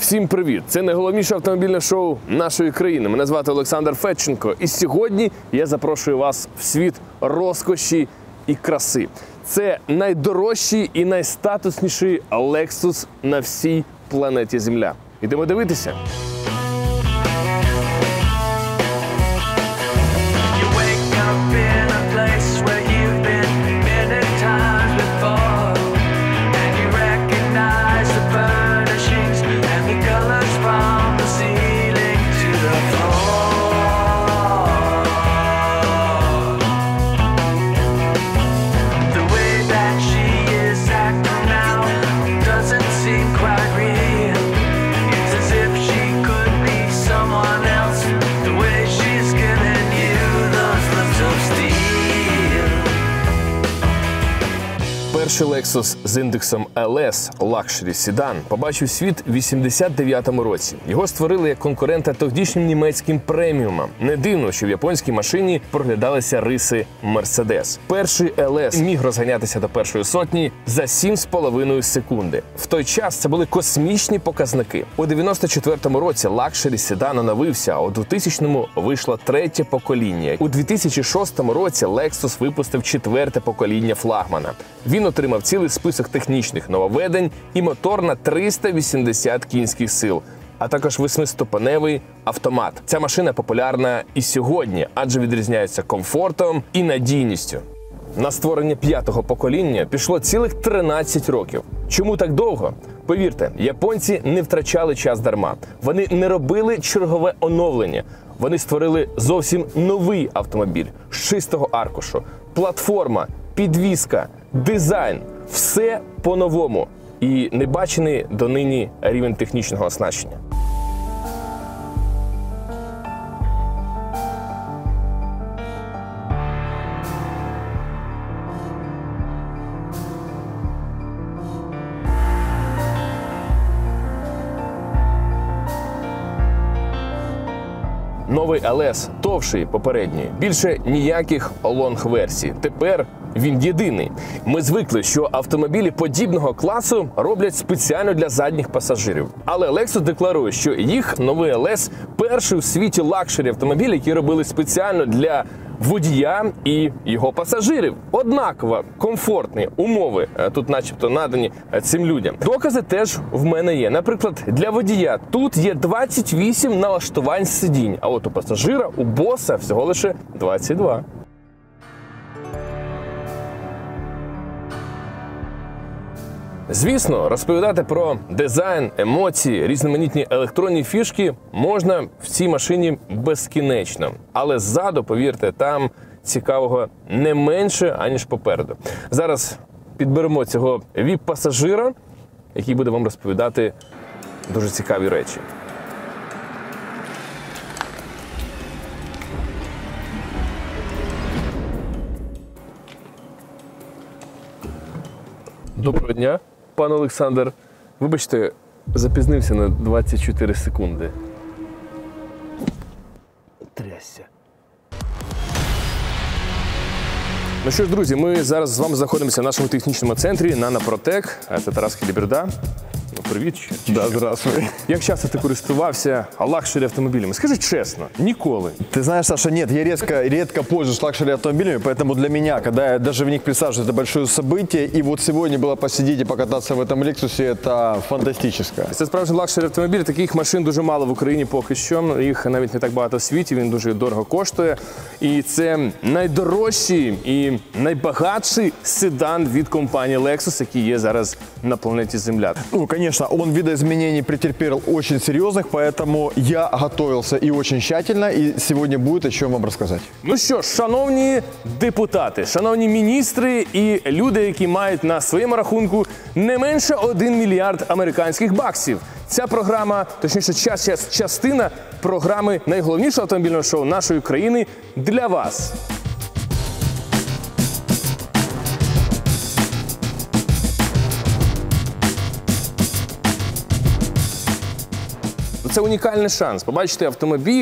Всім привіт! Це найголовніше автомобільне шоу нашої країни. Мене звати Олександр Федченко. І сьогодні я запрошую вас в світ розкоші і краси. Це найдорожчий і найстатусніший Lexus на всій планеті Земля. Ідемо дивитися. Перший Lexus з індексом LS Luxury Sedan побачив світ у 89-му році. Його створили як конкурента тодішнім німецьким преміумам. Не дивно, що в японській машині проглядалися риси Mercedes. Перший LS міг розганятися до першої сотні за 7,5 секунди. В той час це були космічні показники. У 94-му році Luxury Sedan оновився, а у 2000-му вийшло третє покоління. У 2006 році Lexus випустив четверте покоління флагмана. Він отримав цілий список технічних нововведень і мотор на 380 кінських сил, а також 8-ступеневий автомат. Ця машина популярна і сьогодні, адже відрізняється комфортом і надійністю. На створення п'ятого покоління пішло цілих 13 років. Чому так довго? Повірте, японці не втрачали час дарма. Вони не робили чергове оновлення. Вони створили зовсім новий автомобіль з чистого аркушу. Платформа, підвізка, дизайн – все по-новому. І небачений донині рівень технічного оснащення. Новий LS товший попередньої, більше ніяких лонг-версій. Тепер він єдиний. Ми звикли, що автомобілі подібного класу роблять спеціально для задніх пасажирів. Але Lexus декларує, що їх новий LS – перший у світі лакшері автомобіль, які робили спеціально для водія і його пасажирів. Однаково комфортні умови тут начебто надані цим людям. Докази теж в мене є. Наприклад, для водія тут є 28 налаштувань сидінь, а от у пасажира, у боса всього лише 22. Звісно, розповідати про дизайн, емоції, різноманітні електронні фішки можна в цій машині безкінечно. Але ззаду, повірте, там цікавого не менше, аніж попереду. Зараз підберемо цього віп-пасажира, який буде вам розповідати дуже цікаві речі. Доброго дня, пан Олександр. Вибачте, запізнився на 24 секунди. Трясся. Ну що ж, друзі, ми зараз з вами знаходимося в нашому технічному центрі «Нанопротек». Це Тарас Хіліберда. Ну, привіт. Да, здравствуй. Як часто ти користувався лакшері автомобілями? Скажи честно, николы. Ты знаешь, Саша, нет, я редко пользуюсь лакшери автомобилями, поэтому для меня, когда я даже в них присаживаюсь, это большое событие. И вот сегодня было посидеть и покататься в этом Лексусе, это фантастическое. Це справжній лакшері автомобіль. Таких машин дуже мало в Україні поки що. Їх навіть не так багато в світі, він дуже дорого коштує. І це найдорожчий і найбагатший седан від компанії Lexus, який є зараз на планеті Земля. Ну, конечно, он видоизменений претерпел очень серьезных, поэтому я готовился и очень тщательно, и сегодня будет о чем вам рассказать. Ну що ж, шановні депутати, шановні міністри і люди, які мають на своєму рахунку не менше 1 мільярд американських баксів. Ця програма, точніше частина програми найголовнішого автомобільного шоу нашої країни для вас. Це унікальний шанс побачити автомобіль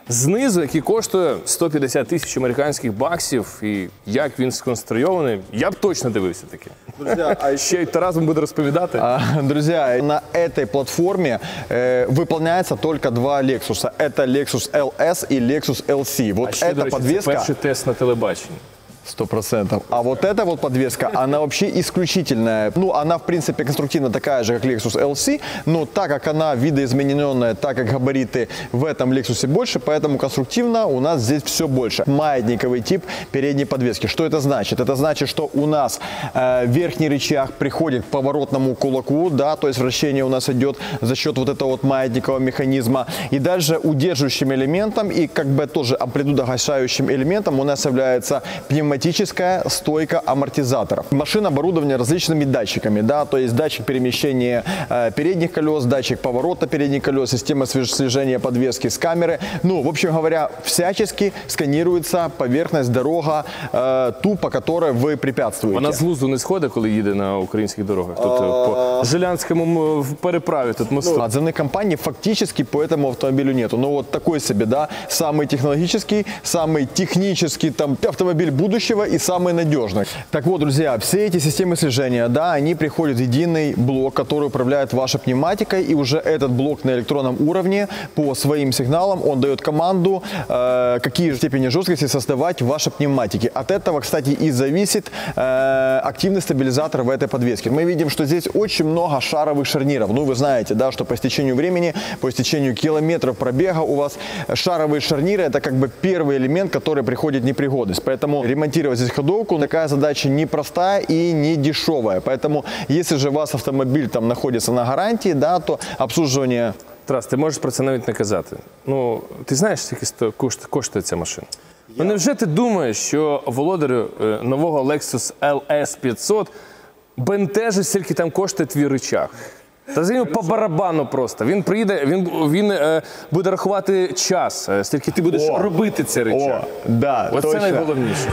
знизу, який коштує 150 тисяч американських баксів, і як він сконструйований, я б точно дивився таке. Друзья, а Ще й Тарас вам буде розповідати. Друзья, на этой платформе выполняется только два Lexus. Это Lexus LS и Lexus LC. Вот А ще, до эта речі, це подвеска... перший тест на телебаченні. 100%. А вот эта вот подвеска, она вообще исключительная. Ну, она, в принципе, конструктивно такая же, как Lexus LC, но так как она видоизмененная, так как габариты в этом Lexus больше, поэтому конструктивно у нас здесь все больше. Маятниковый тип передней подвески. Что это значит? Это значит, что у нас верхний рычаг приходит к поворотному кулаку, да, то есть вращение у нас идет за счет вот этого вот маятникового механизма. И дальше удерживающим элементом и как бы тоже амплитудогашающим элементом у нас является пневматическая стойка амортизаторов. Машина оборудована различными датчиками, да, то есть датчик перемещения передних колес, датчик поворота передних колес, система слежения подвески с камеры. Ну, в общем говоря, всячески сканируется поверхность, дорога, ту, по которой вы препятствуете. Вона з лузу не сходить, коли їде на українських дорогах? Тобто по Жилянському переправі тут мосту? Отзывных компаний фактически по этому автомобилю нету. Но вот такой себе, да, самый технологический, самый технический там автомобиль будущего и самый надежный. Так вот, друзья, все эти системы слежения, да, они приходят в единый блок, который управляет вашей пневматикой, и уже этот блок на электронном уровне по своим сигналам, он дает команду, какие степени жесткости создавать в вашей пневматике. От этого, кстати, и зависит активный стабилизатор в этой подвеске. Мы видим, что здесь очень много шаровых шарниров. Ну, вы знаете, да, что по истечению времени, по истечению километров пробега у вас шаровые шарниры – это как бы первый элемент, который приходит в непригодность. Поэтому ремонтировать здесь ходовку такая задача непростая и не дешевая. Поэтому, если же у вас автомобиль там находится на гарантии, да, то обслуживание... Тарас, ти можеш про це навіть не казати. Ну, ти знаєш, скільки коштує ця машина? Ну, невже ти думаєш, що володарю нового Lexus LS 500 бентежить, скільки там коштує твій рычаг? Та за нього по барабану просто. Він приїде, він буде рахувати час, скільки ти будеш робити цей рычаг. О, да, оце точно. найголовніше.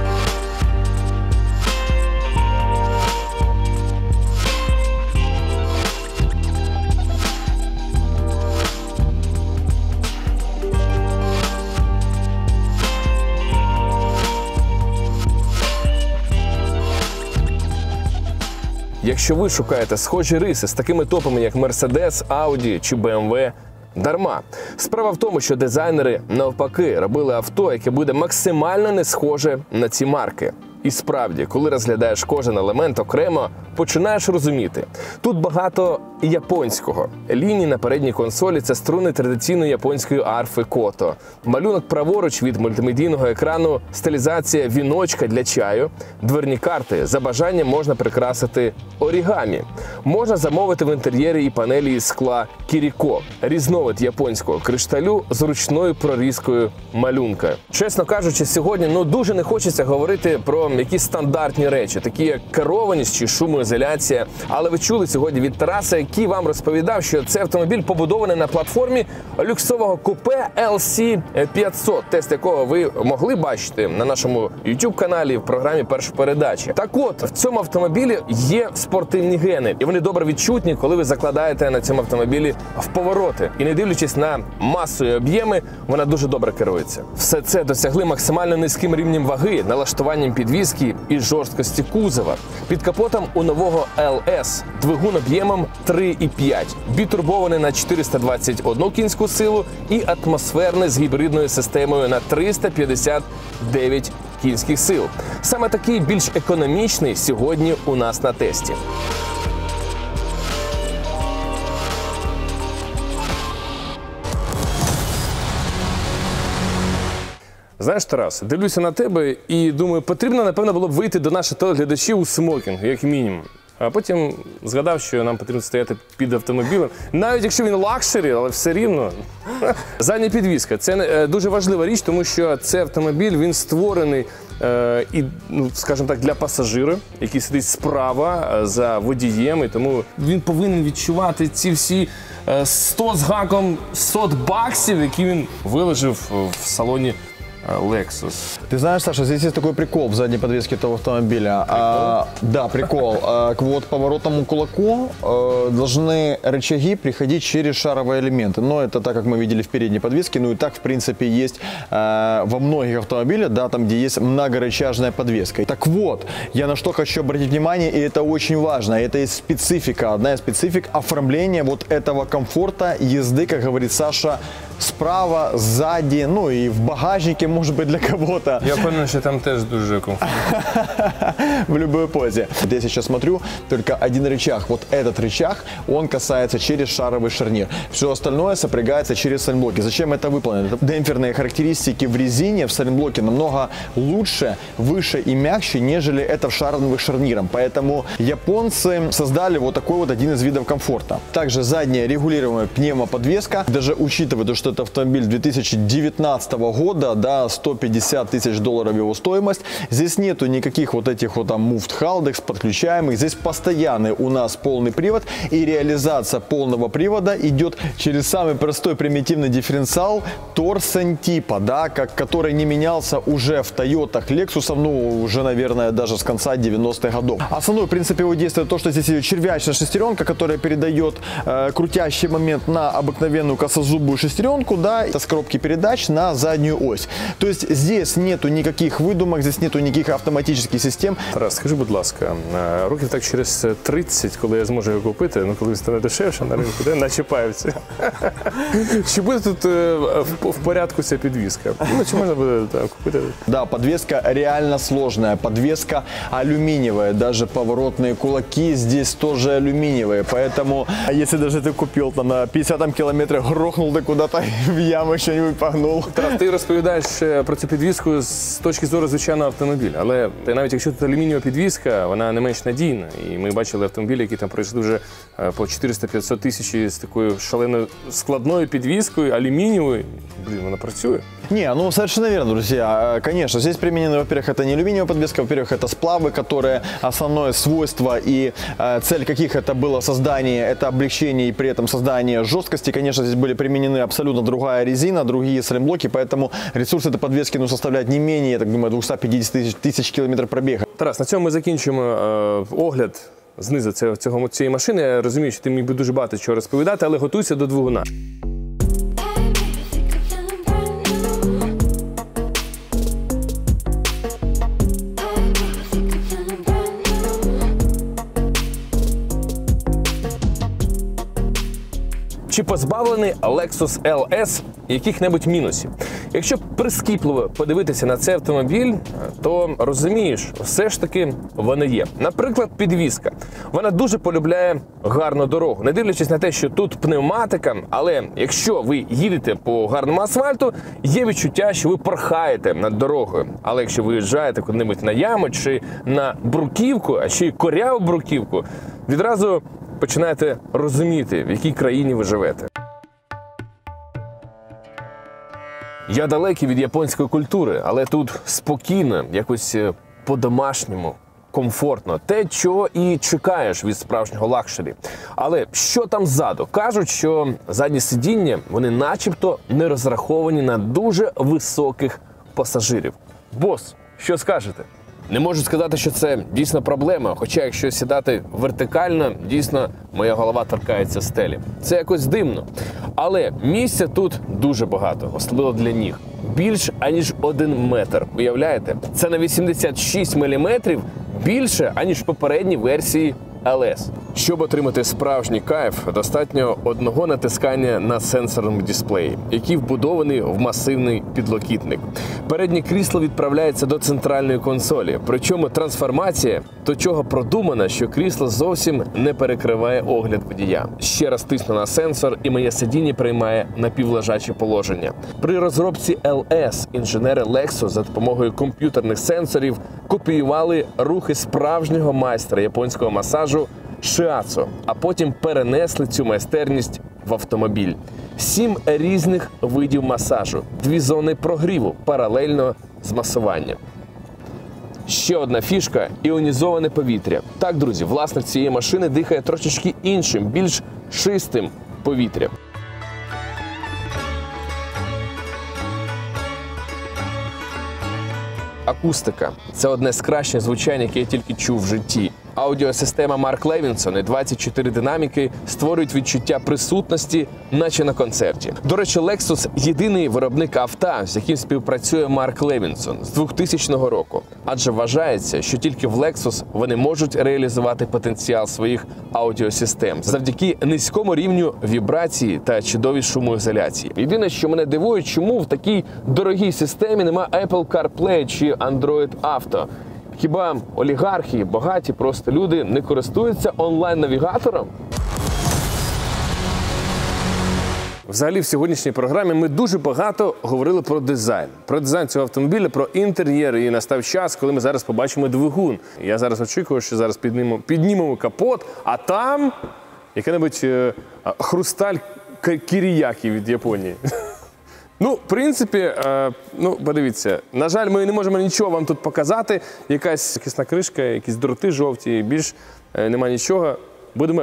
Якщо ви шукаєте схожі риси з такими топами, як Mercedes, Audi чи BMW, дарма. Справа в тому, що дизайнери навпаки робили авто, яке буде максимально не схоже на ці марки. І справді, коли розглядаєш кожен елемент окремо, починаєш розуміти. Тут багато японського. Лінії на передній консолі – це струни традиційної японської арфи Кото. Малюнок праворуч від мультимедійного екрану – стилізація віночка для чаю. Дверні карти за бажанням можна прикрасити орігамі. Можна замовити в інтер'єрі і панелі із скла Кіріко – різновид японського кришталю з ручною прорізкою малюнка. Чесно кажучи, сьогодні дуже не хочеться говорити про якісь стандартні речі, такі як керованість чи шумоізоляція. Але ви чули сьогодні від Тараса, який вам розповідав, що цей автомобіль побудований на платформі люксового купе LC 500, тест якого ви могли бачити на нашому YouTube-каналі в програмі «Перша передача». Так от, в цьому автомобілі є спортивні гени, і вони добре відчутні, коли ви закладаєте на цьому автомобілі в повороти. І не дивлячись на масу і об'єми, вона дуже добре керується. Все це досягли максимально низьким рівнем ваги, налаштуванням підвіски і жорсткості кузова. Під капотом у нового LS двигун об'ємом 3,5, бітурбований на 421 кінську силу і атмосферний з гібридною системою на 359 кінських сил. Саме такий більш економічний сьогодні у нас на тесті. Знаєш, Тарас, дивлюся на тебе і думаю, потрібно, напевно, було б вийти до наших телеглядачів у смокінг, як мінімум. А потім згадав, що нам потрібно стояти під автомобілем. Навіть якщо він лакшері, але все рівно. Задня підвіска – це дуже важлива річ, тому що цей автомобіль, він створений, скажімо так, для пасажира, який сидить справа за водієм, і тому він повинен відчувати ці всі 100 з гаком 100 баксів, які він виложив в салоні Lexus. Ты знаешь, Саша, здесь есть такой прикол в задней подвеске этого автомобиля. Да, прикол. К вот поворотному кулаку должны рычаги приходить через шаровые элементы. Но это так, как мы видели в передней подвеске. Ну и так, в принципе, есть во многих автомобилях, да, там, где есть многорычажная подвеска. Так вот, я на что хочу обратить внимание, и это очень важно. Это есть специфика, одна из специфик оформления вот этого комфорта езды, как говорит Саша, справа, сзади, ну и в багажнике, может быть, для кого-то. Я понял, что там теж дуже комфортно. В любой позе. Вот я сейчас смотрю, только один рычаг. Вот этот рычаг, он касается через шаровый шарнир. Все остальное сопрягается через сайлентблоки. Зачем это выполнено? Демпферные характеристики в резине, в сайлентблоке намного лучше, выше и мягче, нежели это в шаровых шарнирах. Поэтому японцы создали вот такой вот один из видов комфорта. Также задняя регулируемая пневмоподвеска. Даже учитывая, что это автомобиль 2019 года, да, 150 тысяч долларов его стоимость. Здесь нету никаких вот этих вот там муфт халдекс подключаемых. Здесь постоянный у нас полный привод, и реализация полного привода идет через самый простой примитивный дифференциал торсен типа, да, который не менялся уже в Тойотах, Лексусов, ну, уже, наверное, даже с конца 90-х годов. Основной принцип его действия то, что здесь идет червячная шестеренка, которая передает крутящий момент на обыкновенную косозубую шестеренку, да, это с коробки передач на заднюю ось. То есть здесь нету никаких выдумок, здесь нету никаких автоматических систем. Тарас, скажи, будь ласка, років так через 30, коли я зможу його купити, ну коли стане дешевше на ринку, де начіпаються. Чи буде тут в порядку ця підвізка? Ну, чи можна буде купити? Да, подвеска реально сложная, подвеска алюминиевая, даже поворотные кулаки здесь тоже алюминиевые, поэтому если даже ты купил там на 50 километрах, грохнул ты куда-то в яму, що-нибудь погнув. Тарас, ти розповідаєш про цю підвізку з точки зору звичайного автомобіля, але навіть якщо тут алюмінієва підвізка, вона не менш надійна. І ми бачили автомобілі, які там пройшли вже по 400-500 тисяч з такою шаленою складною підвізкою, алюмінієвою. Блин, она працює. Не, ну совершенно верно, друзья. Конечно, здесь применены, во-первых, это не алюминиевая подвеска, во-первых, это сплавы, которые основное свойство и цель каких это было создание, это облегчение и при этом создание жесткости. Конечно, здесь были применены абсолютно другая резина, другие сайлентблоки, поэтому ресурс этой подвески составляет не менее, я так думаю, 250 тысяч километров пробега. Тарас, на цьому ми закінчимо огляд знизу цієї машини. Я розумію, що ти міг би дуже багато чого розповідати, але готуйся до двигуна. Чи позбавлений Lexus LS яких-небудь мінусів? Якщо прискіпливо подивитися на цей автомобіль, то розумієш, все ж таки вони є. Наприклад, підвізка. Вона дуже полюбляє гарну дорогу. Не дивлячись на те, що тут пневматика, але якщо ви їдете по гарному асфальту, є відчуття, що ви порхаєте над дорогою. Але якщо ви їжджаєте куди-небудь на яму чи на бруківку, а ще й коряву бруківку, відразу починаєте розуміти, в якій країні ви живете. Я далекий від японської культури, але тут спокійно, якось по-домашньому, комфортно. Те, чого і чекаєш від справжнього лакшері. Але що там ззаду? Кажуть, що задні сидіння, вони начебто не розраховані на дуже високих пасажирів. Бос, що скажете? Не можу сказати, що це дійсно проблема, хоча якщо сідати вертикально, дійсно моя голова торкається стелі. Це якось дивно. Але місця тут дуже багато, особливо для ніг. Більш аніж 1 метр. Уявляєте? Це на 86 міліметрів більше, аніж в попередній версії LS. Щоб отримати справжній кайф, достатньо одного натискання на сенсорному дисплеї, який вбудований в масивний підлокітник. Переднє крісло відправляється до центральної консолі, причому трансформація до чого продумана, що крісло зовсім не перекриває огляд водія. Ще раз тисну на сенсор, і моє сидіння приймає напівлежаче положення. При розробці LS інженери Lexus за допомогою комп'ютерних сенсорів копіювали рухи справжнього майстра японського масажу Shiatsu, а потім перенесли цю майстерність в автомобіль. 7 різних видів масажу, 2 зони прогріву паралельно з масуванням. Ще одна фішка – іонізоване повітря. Так, друзі, власник цієї машини дихає трошечки іншим, більш чистим повітрям. акустика. Це одне з кращих звучань, яке я тільки чув в житті. Аудіосистема Mark Levinson і 24 динаміки створюють відчуття присутності, наче на концерті. До речі, Lexus – єдиний виробник авто, з яким співпрацює Mark Levinson з 2000 року. Адже вважається, що тільки в Lexus вони можуть реалізувати потенціал своїх аудіосистем завдяки низькому рівню вібрації та чудовій шумоізоляції. Єдине, що мене дивує, чому в такій дорогій системі нема Apple CarPlay чи Android Auto. Хіба олігархи, багаті просто люди не користуються онлайн-навігатором? Взагалі, в сьогоднішній програмі ми дуже багато говорили про дизайн. Про дизайн цього автомобіля, про інтер'єр. І настав час, коли ми зараз побачимо двигун. Я зараз очікую, що зараз піднімемо капот, а там яка-небудь хрусталь Кіріякі від Японії. Ну, в принципі, подивіться, на жаль, ми не можемо нічого вам тут показати. Якась кисна кришка, якісь дроти жовті, більш нема нічого. Будемо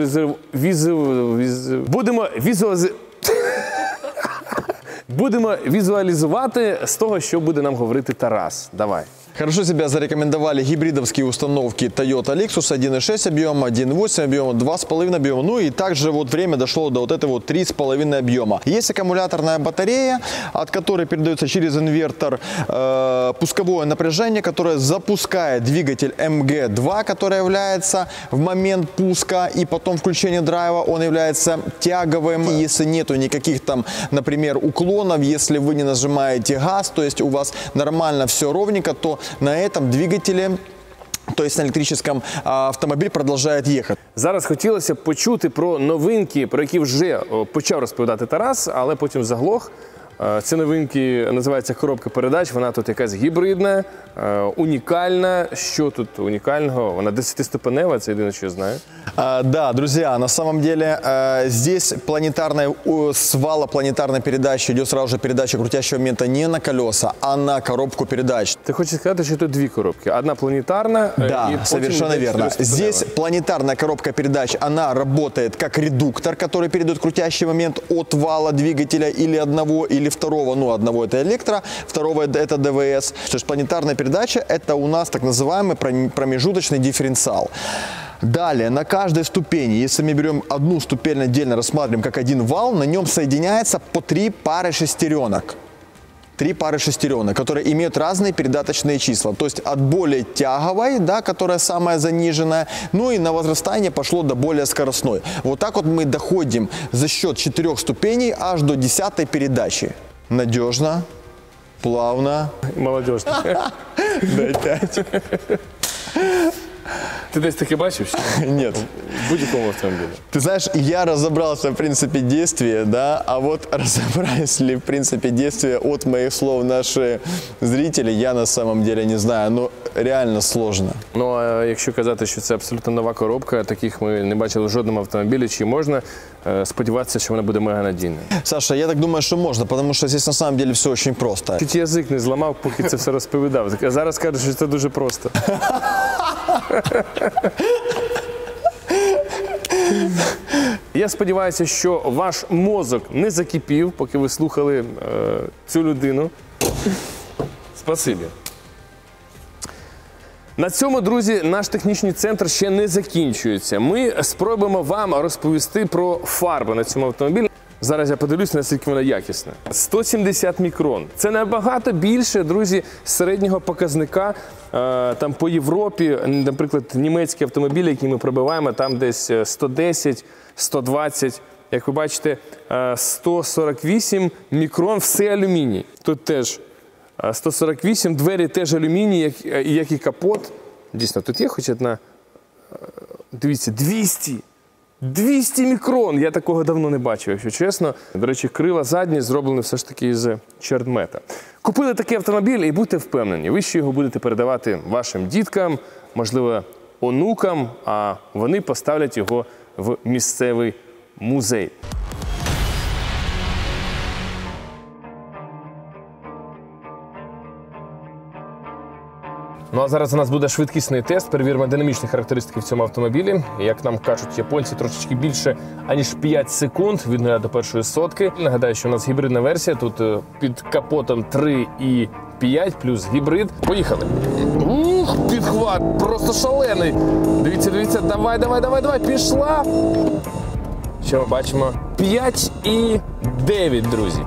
візуалізувати з того, що буде нам говорити Тарас. Давай. Хорошо себя зарекомендовали гибридовские установки Toyota Lexus 1.6 объема, 1.8 объема, 2.5 объема. Ну и также вот время дошло до вот этого вот 3.5 объема. Есть аккумуляторная батарея, от которой передается через инвертор пусковое напряжение, которое запускает двигатель MG2, который является в момент пуска и потом включения драйва, он является тяговым. И если нету никаких там, например, уклонов, если вы не нажимаете газ, то есть у вас нормально все ровненько, то на этом двигателе, то есть на электрическом, автомобиль продолжает ехать. Зараз хотілося б почути про новинки, про які вже почав розповідати Тарас, але потім заглох. Ці новинки називаються коробка передач, вона тут якась гібридна, унікальна. Що тут унікального? Вона 10-ступенева, це єдине, що я знаю. Да, друзья, на самом деле здесь с вала планетарной передачи идет сразу же передача крутящего момента не на колеса, а на коробку передач. Ты хочешь сказать, что тут две коробки? Одна планетарная. Да, совершенно верно. Здесь планетарная коробка передач, она работает как редуктор, который передает крутящий момент от вала двигателя или одного, или второго. Ну, одного это электро, второго это ДВС. То есть планетарная передача – это у нас так называемый промежуточный дифференциал. Далее, на каждой ступени, если мы берем одну ступень отдельно, рассматриваем как один вал, на нем соединяется по 3 пары шестеренок. 3 пары шестеренок, которые имеют разные передаточные числа. То есть от более тяговой, да, которая самая заниженная, ну и на возрастание пошло до более скоростной. Вот так вот мы доходим за счет 4 ступеней аж до 10-й передачи. Надежно, плавно. Молодежно. Дай 5. Ты десь таки бачив? Нет. В будь-якому автомобілі. Ты знаешь, я разобрался в принципе действия, да, а вот разобрались ли в принципе действия от моих слов наши зрители, я на самом деле не знаю, но реально сложно. Ну, а якщо казати, що це абсолютно нова коробка, таких ми не бачили в жодному автомобілі, чи можна сподіватися, що вона буде меганадійною? Саша, я так думаю, что можно, потому что здесь на самом деле все очень просто. Чуть язик не зламав, поки це все розповідав. А зараз кажеш, що це дуже просто. Я сподіваюся, що ваш мозок не закипів, поки ви слухали цю людину. Спасибі. На цьому, друзі, наш технічний центр ще не закінчується. Ми спробуємо вам розповісти про фарби на цьому автомобілі. Зараз я подивлюся, наскільки вона якісна. 170 мікрон. Це набагато більше, друзі, середнього показника там по Європі. Наприклад, німецькі автомобілі, які ми пробиваємо, там десь 110, 120. Як ви бачите, 148 мікрон, все алюміній. Тут теж 148, двері теж алюміній, як і капот. Дійсно, тут є хоч одна, дивіться, 200 мікрон! Я такого давно не бачив, якщо чесно. До речі, крила задні зроблені все ж таки з чордмета. Купили такий автомобіль і будьте впевнені, ви ще його будете передавати вашим діткам, можливо, онукам, а вони поставлять його в місцевий музей. Ну а зараз у нас буде швидкісний тест, перевіримо динамічні характеристики в цьому автомобілі. Як нам кажуть японці, трошечки більше, аніж 5 секунд від 0 до першої сотки. Нагадаю, що у нас гібридна версія, тут під капотом 3,3 5 плюс гібрид. Поїхали. Ух, підхват, просто шалений. Дивіться, дивіться, давай, давай, давай, давай, пішла. Що ми бачимо? 5,9, друзі.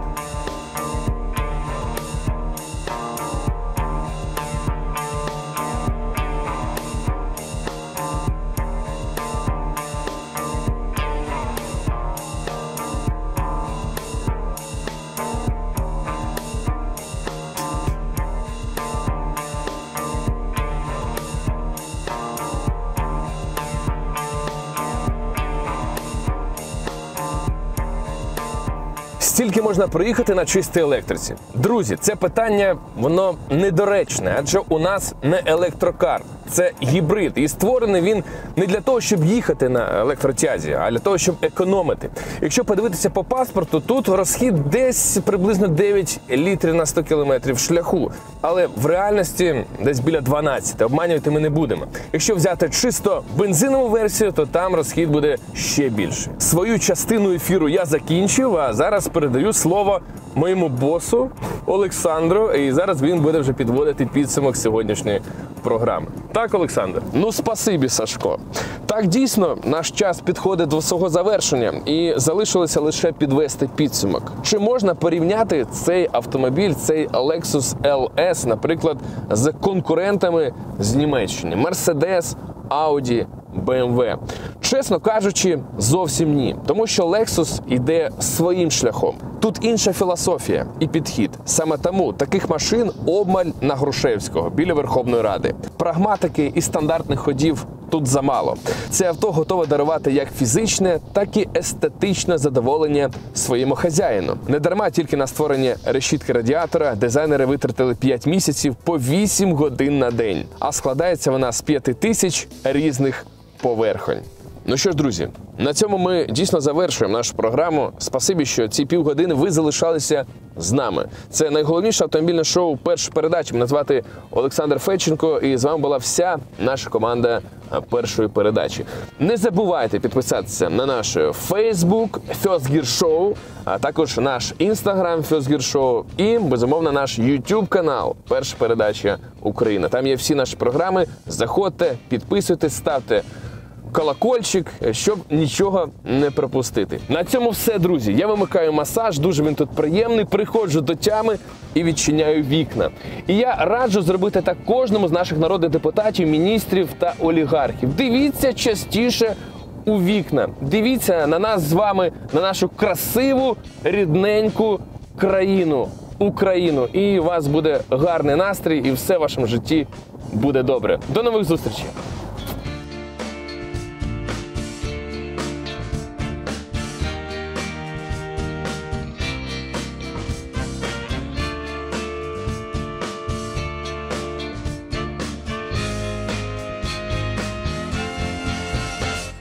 Стільки можна проїхати на чистій електриці? Друзі, це питання, воно недоречне, адже у нас не електрокар, це гібрид. І створений він не для того, щоб їхати на електротязі, а для того, щоб економити. Якщо подивитися по паспорту, тут розхід десь приблизно 9 літрів на 100 кілометрів шляху. Але в реальності десь біля 12, обманювати ми не будемо. Якщо взяти чисто бензинову версію, то там розхід буде ще більше. Свою частину ефіру я закінчив, а зараз передаю слово моєму босу Олександру, і зараз він буде вже підводити підсумок сьогоднішньої програми. Так, Олександр? Ну, спасибі, Сашко. Так, дійсно, наш час підходить до свого завершення і залишилося лише підвести підсумок. Чи можна порівняти цей автомобіль, цей Lexus LS, наприклад, з конкурентами з Німеччини? Mercedes, Audi, BMW. Чесно кажучи, зовсім ні. Тому що Lexus йде своїм шляхом. Тут інша філософія і підхід. Саме тому таких машин обмаль на Грушевського, біля Верховної Ради. Прагматики і стандартних ходів тут замало. Це авто готове дарувати як фізичне, так і естетичне задоволення своєму хазяїну. Недарма тільки на створення решітки радіатора дизайнери витратили 5 місяців по 8 годин на день. А складається вона з 5000 різних поверхонь. Ну що ж, друзі, на цьому ми дійсно завершуємо нашу програму. Спасибі, що ці півгодини ви залишалися з нами. Це найголовніше автомобільне шоу «Перша передача». Мене звати Олександр Федченко, і з вами була вся наша команда «Першої передачі». Не забувайте підписатися на наш Facebook First Gear Show, а також наш Instagram First Gear Show і, безумовно, наш YouTube канал «Перша передача Україна». Там є всі наші програми. Заходьте, підписуйтесь, ставте колокольчик, щоб нічого не пропустити. На цьому все, друзі. Я вимикаю масаж, дуже він тут приємний, приходжу до тями і відчиняю вікна. І я раджу зробити так кожному з наших народних депутатів, міністрів та олігархів. Дивіться частіше у вікна. Дивіться на нас з вами, на нашу красиву, рідненьку країну, Україну. І у вас буде гарний настрій, і все в вашому житті буде добре. До нових зустрічей!